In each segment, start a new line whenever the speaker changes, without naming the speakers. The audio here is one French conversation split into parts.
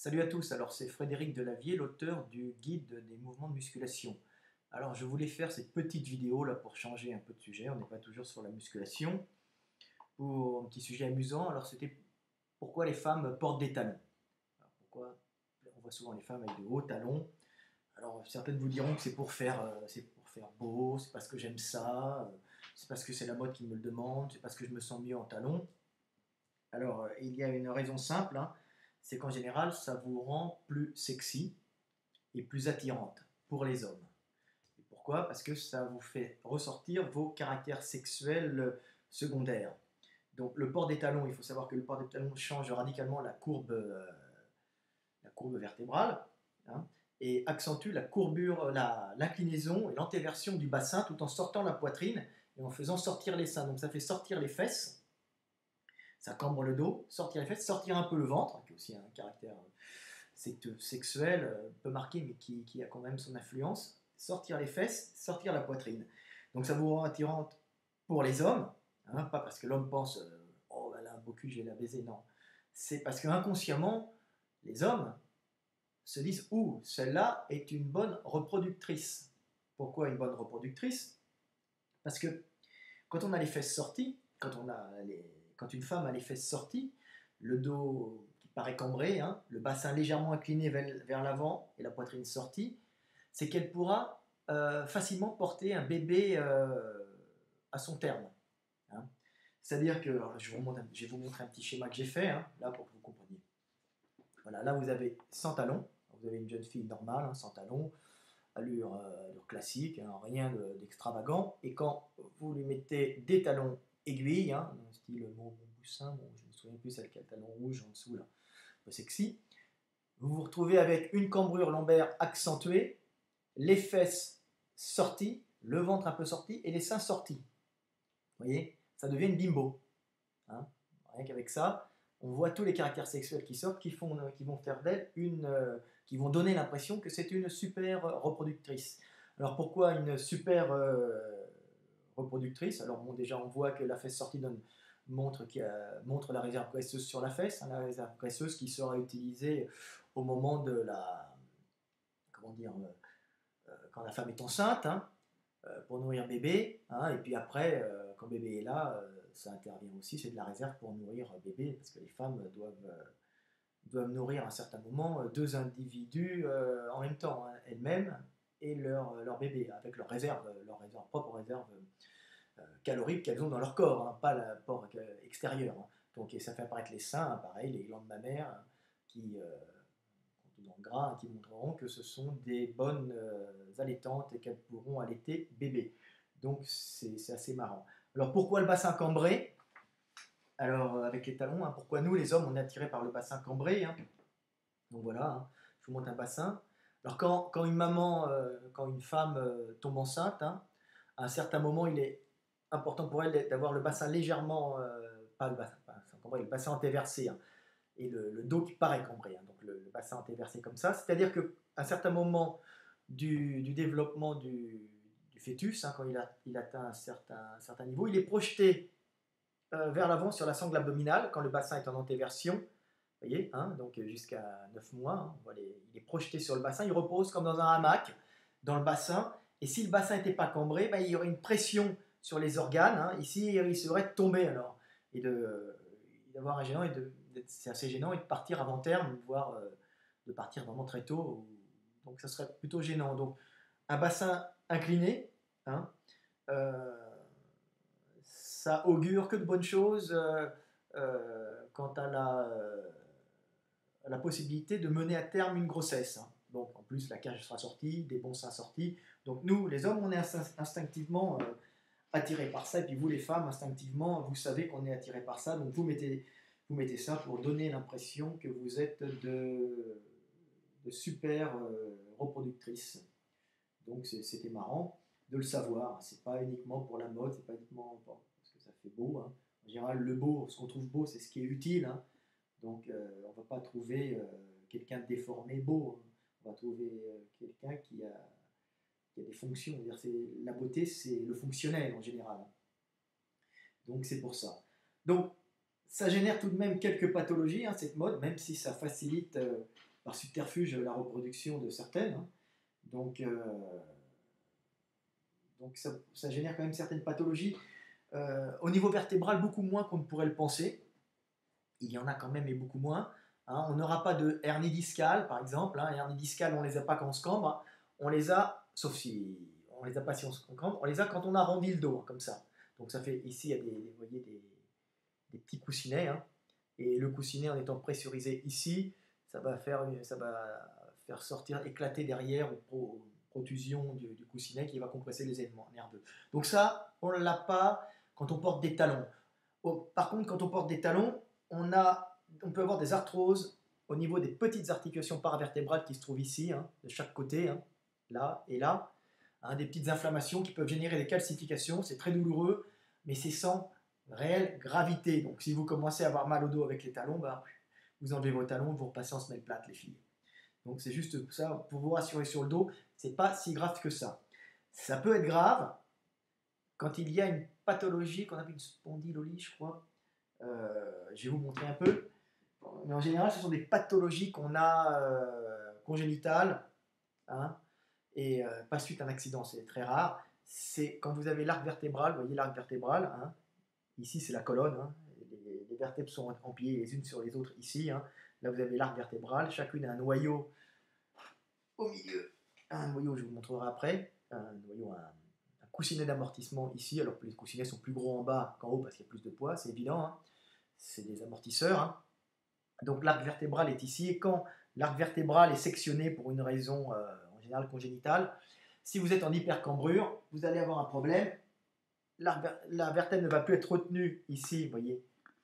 Salut à tous, alors c'est Frédéric Delavier, l'auteur du guide des mouvements de musculation. Alors je voulais faire cette petite vidéo là pour changer un peu de sujet, on n'est pas toujours sur la musculation, pour un petit sujet amusant. Alors c'était pourquoi les femmes portent des talons. Alors, pourquoi on voit souvent les femmes avec de hauts talons. Alors certaines vous diront que c'est pour faire beau, c'est parce que j'aime ça, c'est parce que c'est la mode qui me le demande, c'est parce que je me sens mieux en talons. Alors, il y a une raison simple, hein, c'est qu'en général, ça vous rend plus sexy et plus attirante pour les hommes. Et pourquoi? Parce que ça vous fait ressortir vos caractères sexuels secondaires. Donc, le port des talons, il faut savoir que le port des talons change radicalement la courbe vertébrale, hein, et accentue la courbure, l'inclinaison et l'antéversion du bassin tout en sortant la poitrine et en faisant sortir les seins. Donc, ça fait sortir les fesses. Ça cambre le dos, sortir les fesses, sortir un peu le ventre, qui est aussi un caractère sexuel, peu marqué, mais qui a quand même son influence. Sortir les fesses, sortir la poitrine. Donc ça vous rend attirante pour les hommes, hein, pas parce que l'homme pense oh elle a un beau cul, je vais la baiser, non. C'est parce que inconsciemment, les hommes se disent ouh, celle-là est une bonne reproductrice. Pourquoi une bonne reproductrice? Parce que quand on a les fesses sorties, quand une femme a les fesses sorties, le dos qui paraît cambré, hein, le bassin légèrement incliné vers l'avant et la poitrine sortie, c'est qu'elle pourra facilement porter un bébé à son terme, hein. C'est-à-dire que, alors, je vais vous montrer un petit schéma que j'ai fait, hein, là pour que vous compreniez. Voilà, là vous avez sans talons, vous avez une jeune fille normale, hein, sans talons, allure classique, hein, rien d'extravagant. Et quand vous lui mettez des talons aiguilles, hein, style Montboussin, bon, je ne me souviens plus, c'est lequel, talon rouge en dessous, là, un peu sexy, vous vous retrouvez avec une cambrure lombaire accentuée, les fesses sorties, le ventre un peu sorti et les seins sortis. Vous voyez, ça devient une bimbo, hein. Rien qu'avec ça, on voit tous les caractères sexuels qui sortent, qui vont faire d'elle qui vont donner l'impression que c'est une super reproductrice. Alors pourquoi une super reproductrice? Alors bon, déjà on voit que la fesse sortie montre la réserve graisseuse sur la fesse, hein, la réserve graisseuse qui sera utilisée au moment de comment dire, quand la femme est enceinte, hein, pour nourrir bébé, hein, et puis après, quand bébé est là, ça intervient aussi, c'est de la réserve pour nourrir bébé, parce que les femmes doivent nourrir à un certain moment deux individus en même temps, hein, elles-mêmes et leur bébé, avec leur propre réserve calorique qu'elles ont dans leur corps, hein, pas l'apport extérieur, hein. Donc, et ça fait apparaître les seins, hein, pareil, les glandes mammaires, hein, qui, dans le gras, hein, qui montreront que ce sont des bonnes allaitantes et qu'elles pourront allaiter bébé. Donc c'est assez marrant. Alors pourquoi le bassin cambré? Alors avec les talons, hein, pourquoi nous les hommes on est attirés par le bassin cambré, hein? Donc voilà, hein, je vous montre un bassin. Alors quand une femme tombe enceinte, hein, à un certain moment il est important pour elle d'avoir le bassin légèrement, pas le bassin cambré, le bassin antéversé, hein, et le dos qui paraît cambré, hein, donc le bassin antéversé comme ça. C'est-à-dire qu'à un certain moment du développement du fœtus, hein, quand il atteint un certain niveau, il est projeté vers l'avant sur la sangle abdominale quand le bassin est en antéversion. Vous voyez, hein, donc jusqu'à 9 mois, hein, il est projeté sur le bassin, il repose comme dans un hamac dans le bassin. Et si le bassin n'était pas cambré, ben, il y aurait une pression sur les organes, hein. Ici, il risquerait de tomber alors, et d'avoir un gênant, c'est assez gênant, et de partir avant terme, voire de partir vraiment très tôt. Donc ça serait plutôt gênant. Donc un bassin incliné, hein, euh, ça augure que de bonnes choses quant à la possibilité de mener à terme une grossesse, hein. Donc en plus la cage sera sortie, des bons seins sortis. Donc nous les hommes on est instinctivement attirés par ça, et puis vous les femmes instinctivement vous savez qu'on est attirés par ça, donc vous mettez ça pour donner l'impression que vous êtes de super reproductrices. Donc c'était marrant de le savoir. C'est pas uniquement pour la mode, c'est pas uniquement parce que ça fait beau, hein. En général, le beau, ce qu'on trouve beau, c'est ce qui est utile, hein. Donc on ne va pas trouver quelqu'un de déformé beau, hein. On va trouver quelqu'un qui a des fonctions. La beauté, c'est le fonctionnel en général, hein. Donc c'est pour ça. Donc ça génère tout de même quelques pathologies, hein, cette mode, même si ça facilite par subterfuge la reproduction de certaines, hein. Donc, ça génère quand même certaines pathologies. Au niveau vertébral, beaucoup moins qu'on ne pourrait le penser. Il y en a quand même, mais beaucoup moins. Hein. On n'aura pas de hernie discale, par exemple. Hein. Hernie discale, on ne les a pas quand on se cambre. On les a, sauf si on les a pas si on se cambre, on les a quand on arrondit le dos, hein, comme ça. Donc ça fait, ici, il y a vous voyez, des petits coussinets. Hein. Et le coussinet, en étant pressurisé ici, ça va faire sortir, éclater derrière une protusion du coussinet qui va compresser les éléments nerveux. Donc ça, on ne l'a pas quand on porte des talons. Par contre, quand on porte des talons, on peut avoir des arthroses au niveau des petites articulations paravertébrales qui se trouvent ici, hein, de chaque côté, hein, là et là. Hein, des petites inflammations qui peuvent générer des calcifications. C'est très douloureux, mais c'est sans réelle gravité. Donc si vous commencez à avoir mal au dos avec les talons, bah, vous enlevez vos talons, vous repassez en semelle plate, les filles. Donc c'est juste ça, pour vous rassurer sur le dos, c'est pas si grave que ça. Ça peut être grave quand il y a une pathologie qu'on appelle une spondylolie, je crois. Je vais vous montrer un peu. Mais en général, ce sont des pathologies qu'on a congénitales, hein, et pas suite à un accident, c'est très rare. C'est quand vous avez l'arc vertébral, vous voyez l'arc vertébral, hein, ici c'est la colonne, hein, les vertèbres sont empilées les unes sur les autres ici. Hein. Là vous avez l'arc vertébral, chacune a un noyau au milieu, un noyau, je vous montrerai après, un noyau, un coussinet d'amortissement ici, alors que les coussinets sont plus gros en bas qu'en haut parce qu'il y a plus de poids, c'est évident, hein. C'est des amortisseurs. Hein. Donc l'arc vertébral est ici, et quand l'arc vertébral est sectionné pour une raison en général congénitale, si vous êtes en hypercambrure, vous allez avoir un problème. La vertèbre ne va plus être retenue ici, vous voyez,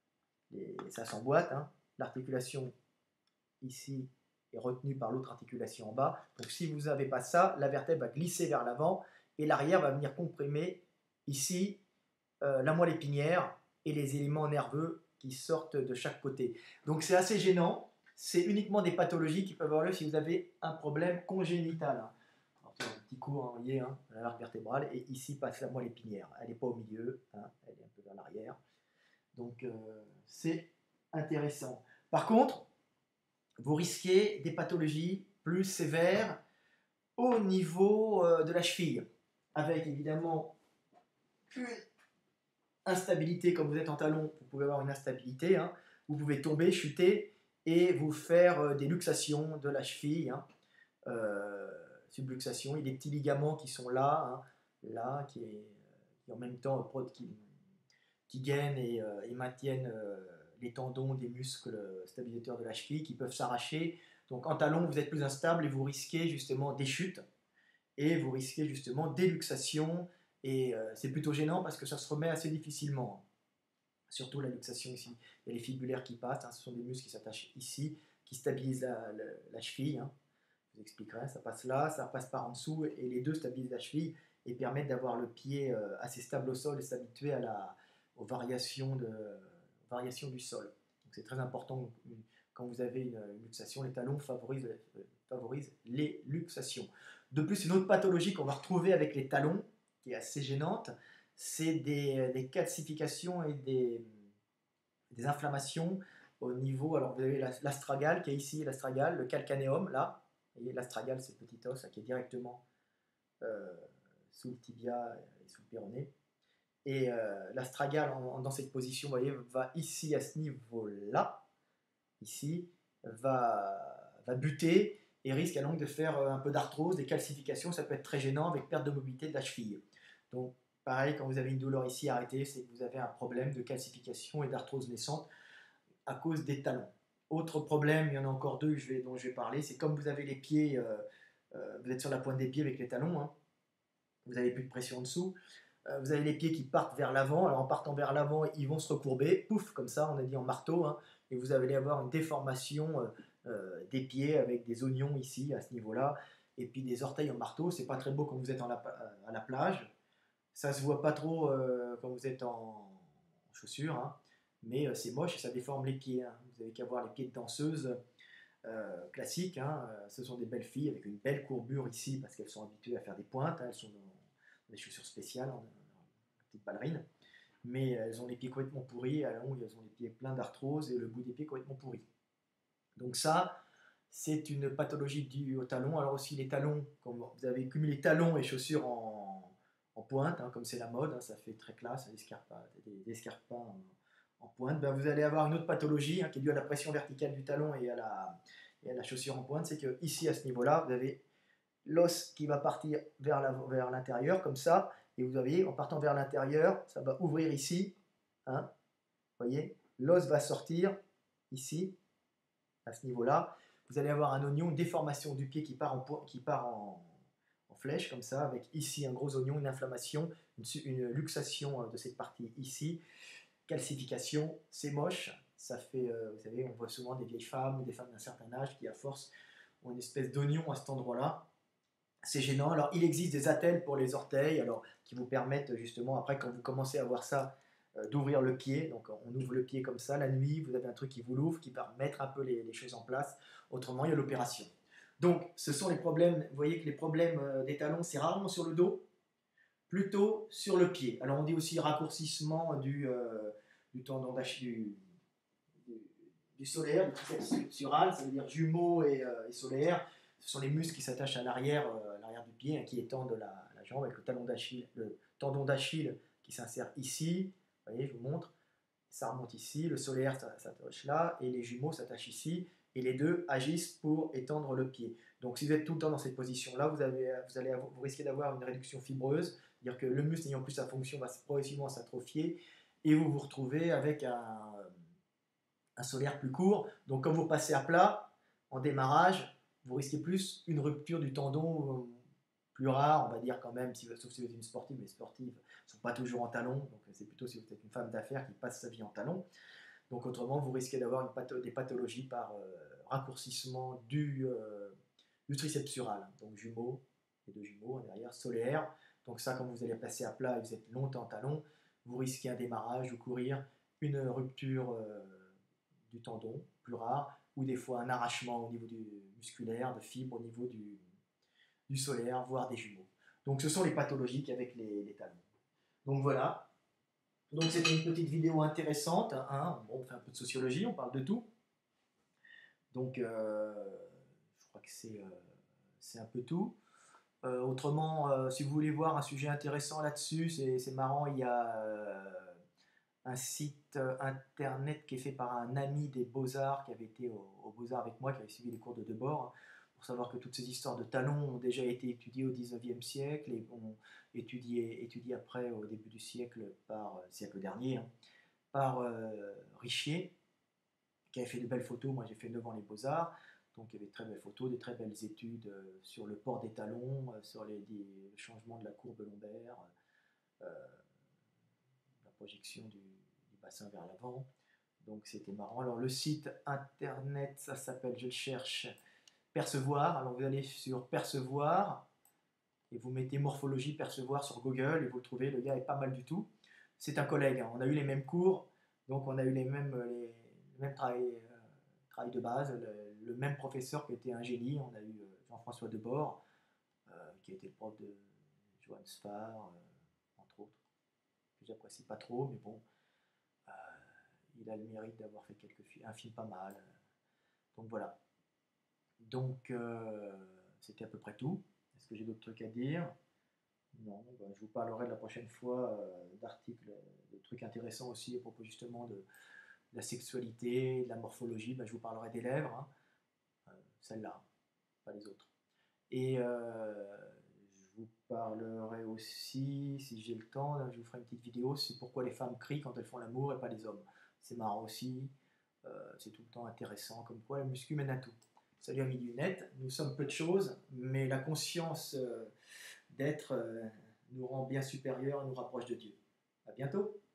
ça s'emboîte, hein. L'articulation ici est retenue par l'autre articulation en bas. Donc si vous n'avez pas ça, la vertèbre va glisser vers l'avant et l'arrière va venir comprimer ici la moelle épinière et les éléments nerveux qui sortent de chaque côté. Donc c'est assez gênant. C'est uniquement des pathologies qui peuvent avoir lieu si vous avez un problème congénital. Alors, un petit coup, hein, vous voyez, hein, l'arc vertébral, et ici passe la moelle épinière. Elle n'est pas au milieu, hein, elle est un peu vers l'arrière. Donc c'est intéressant. Par contre, vous risquez des pathologies plus sévères au niveau de la cheville, avec évidemment une instabilité. Comme vous êtes en talon, vous pouvez avoir une instabilité, hein. Vous pouvez tomber, chuter et vous faire des luxations de la cheville, hein. Subluxation, il y a des petits ligaments qui sont là, hein, là qui en même temps qui gainent et maintiennent les tendons des muscles stabilisateurs de la cheville qui peuvent s'arracher. Donc en talon, vous êtes plus instable et vous risquez justement des chutes et vous risquez justement des luxations. Et c'est plutôt gênant parce que ça se remet assez difficilement. Surtout la luxation ici. Il y a les fibulaires qui passent, hein, ce sont des muscles qui s'attachent ici, qui stabilisent la cheville. Hein. Je vous expliquerai, ça passe là, ça passe par en dessous, et les deux stabilisent la cheville et permettent d'avoir le pied assez stable au sol et s'habituer aux variations du sol. Donc c'est très important quand vous avez une luxation, les talons favorisent les luxations. De plus, une autre pathologie qu'on va retrouver avec les talons, qui est assez gênante, c'est des calcifications et des inflammations au niveau, alors vous avez l'astragale qui est ici, l'astragale, le calcanéum là, et l'astragale c'est le petit os là, qui est directement sous le tibia et sous le péroné. Et l'astragale dans cette position, vous voyez, va ici à ce niveau-là, ici, va buter et risque à longue de faire un peu d'arthrose, des calcifications, ça peut être très gênant avec perte de mobilité de la cheville. Donc pareil, quand vous avez une douleur ici, arrêtez, c'est que vous avez un problème de calcification et d'arthrose naissante à cause des talons. Autre problème, il y en a encore deux dont je vais parler, c'est comme vous avez les pieds, vous êtes sur la pointe des pieds avec les talons, hein, vous n'avez plus de pression en dessous, vous avez les pieds qui partent vers l'avant, alors en partant vers l'avant, ils vont se recourber, pouf, comme ça, on a dit en marteau, hein, et vous allez avoir une déformation des pieds avec des oignons ici, à ce niveau-là, et puis des orteils en marteau, c'est pas très beau quand vous êtes à la plage, ça se voit pas trop quand vous êtes en chaussures, hein, mais c'est moche et ça déforme les pieds, hein. Vous avez qu'à voir les pieds de danseuses classiques, hein. Ce sont des belles filles avec une belle courbure ici parce qu'elles sont habituées à faire des pointes, hein. Elles sont dans des chaussures spéciales, en petites ballerines, mais elles ont les pieds complètement pourris, à la longue elles ont les pieds pleins d'arthrose et le bout des pieds complètement pourri. Donc ça, c'est une pathologie due au talon. Alors aussi les talons, comme vous avez cumulé talons et chaussures en pointe, hein, comme c'est la mode, hein, ça fait très classe, des escarpins en pointe, ben, vous allez avoir une autre pathologie hein, qui est due à la pression verticale du talon et à la chaussure en pointe. C'est que ici, à ce niveau-là, vous avez l'os qui va partir vers l'intérieur, comme ça, et vous avez, en partant vers l'intérieur, ça va ouvrir ici, hein, vous voyez, l'os va sortir ici, à ce niveau-là. Vous allez avoir un oignon, une déformation du pied qui part en flèche, comme ça, avec ici un gros oignon, une inflammation, une luxation de cette partie ici, calcification, c'est moche. Ça fait, vous savez, on voit souvent des vieilles femmes ou des femmes d'un certain âge qui, à force, ont une espèce d'oignon à cet endroit-là. C'est gênant. Alors, il existe des attelles pour les orteils, alors qui vous permettent justement, après, quand vous commencez à voir ça, d'ouvrir le pied. Donc, on ouvre le pied comme ça. La nuit, vous avez un truc qui vous l'ouvre, qui va mettre un peu les choses en place. Autrement, il y a l'opération. Donc, ce sont les problèmes. Vous voyez que les problèmes des talons, c'est rarement sur le dos, plutôt sur le pied. Alors, on dit aussi raccourcissement du tendon d'Achille, du solaire, du triceps sural, ça veut dire jumeau et solaire. Ce sont les muscles qui s'attachent à l'arrière du pied, hein, qui étendent la jambe, avec le tendon d'Achille qui s'insère ici. Vous voyez, je vous montre. Ça remonte ici, le solaire s'attache là, et les jumeaux s'attachent ici, et les deux agissent pour étendre le pied. Donc si vous êtes tout le temps dans cette position-là, vous risquez d'avoir une réduction fibreuse, c'est-à-dire que le muscle n'ayant plus sa fonction va progressivement s'atrophier, et vous vous retrouvez avec un solaire plus court. Donc quand vous passez à plat, en démarrage, vous risquez plus une rupture du tendon plus rare, on va dire quand même, sauf si vous êtes une sportive, mais les sportives ne sont pas toujours en talons, donc c'est plutôt si vous êtes une femme d'affaires qui passe sa vie en talons. Donc autrement, vous risquez d'avoir des pathologies par raccourcissement du triceps sural, donc jumeaux, les deux jumeaux derrière, solaire. Donc ça, quand vous allez passer à plat et vous êtes longtemps en talons, vous risquez un démarrage ou courir une rupture du tendon, plus rare, ou des fois un arrachement au niveau du musculaire, de fibres au niveau du solaire, voire des jumeaux. Donc ce sont les pathologies qu'avec les talons. Donc voilà. Donc c'était une petite vidéo intéressante. Hein. Bon, on fait un peu de sociologie, on parle de tout. Donc je crois que c'est un peu tout. Autrement, si vous voulez voir un sujet intéressant là-dessus, c'est marrant, il y a un site internet qui est fait par un ami des Beaux-Arts qui avait été aux Beaux-Arts avec moi, qui avait suivi les cours de Debord, hein, pour savoir que toutes ces histoires de talons ont déjà été étudiées au 19e siècle et ont étudié après au début du siècle, siècle dernier, hein, par Richier, qui avait fait de belles photos. Moi j'ai fait 9 ans les Beaux-Arts, donc il y avait de très belles photos, des très belles études sur le port des talons, sur le changement de la courbe lombaire, la projection du bassin vers l'avant. Donc c'était marrant. Alors le site internet, ça s'appelle, je le cherche, Percevoir. Alors vous allez sur Percevoir et vous mettez morphologie Percevoir sur Google et vous le trouvez. Le gars est pas mal du tout. C'est un collègue, hein. On a eu les mêmes cours, donc on a eu les mêmes travail de base, le même professeur qui était un génie. On a eu Jean-François Debord, qui a été le prof de Johann Sfar, entre autres, que j'apprécie pas trop, mais bon, il a le mérite d'avoir fait un film pas mal. Donc voilà. Donc c'était à peu près tout. Est-ce que j'ai d'autres trucs à dire? Non, ben, je vous parlerai la prochaine fois d'articles, de trucs intéressants aussi à propos justement de la sexualité, de la morphologie. Ben, je vous parlerai des lèvres, hein. Celle-là, pas les autres. Et je vous parlerai aussi, si j'ai le temps, là, je vous ferai une petite vidéo sur pourquoi les femmes crient quand elles font l'amour et pas les hommes. C'est marrant aussi, c'est tout le temps intéressant, comme quoi la muscu mène à tout. Salut amis du net, nous sommes peu de choses, mais la conscience d'être nous rend bien supérieurs et nous rapproche de Dieu. À bientôt.